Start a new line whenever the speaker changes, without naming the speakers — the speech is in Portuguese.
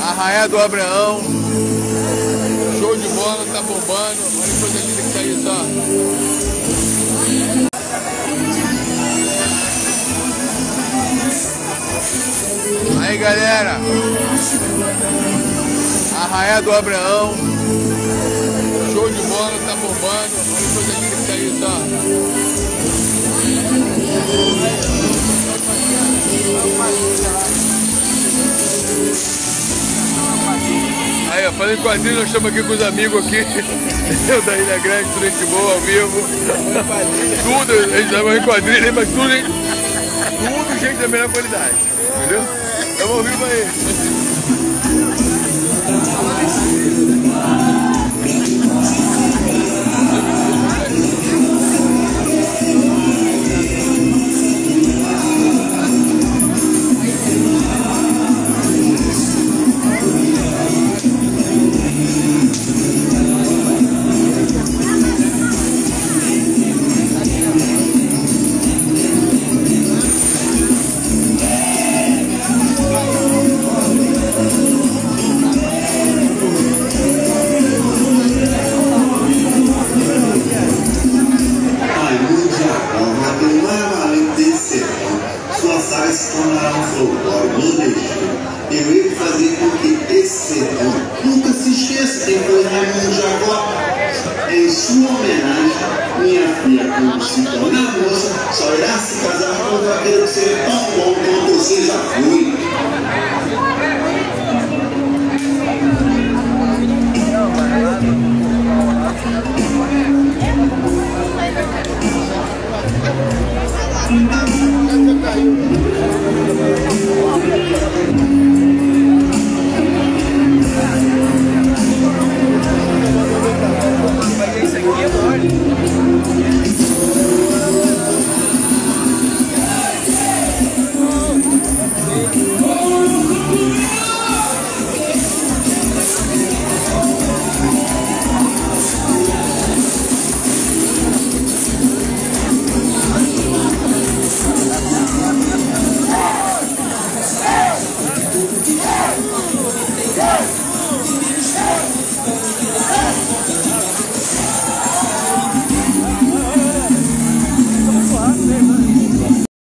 Arraiá do Abraão. Show de bola, tá bombando. Olha que coisa linda que tá isso, ó. Aí, galera. Arraiá do Abraão. Show de bola, tá bombando. Olha que coisa linda que tá isso, ó. Aí, ó, falando em quadrilha, nós estamos aqui com os amigos aqui. Eu da Ilha Grande, tudo gente boa, ao vivo. Tudo, a gente estava em quadrilha, mas tudo gente da melhor qualidade. Entendeu? Estamos ao vivo aí.
Eu ia fazer com que esse sertão nunca se esqueça quem foi Raimundo Jacó. Em sua homenagem, minha filha, quando se tornar moça, só irá se casar com um vaqueiro que seja tão bom quanto você já foi.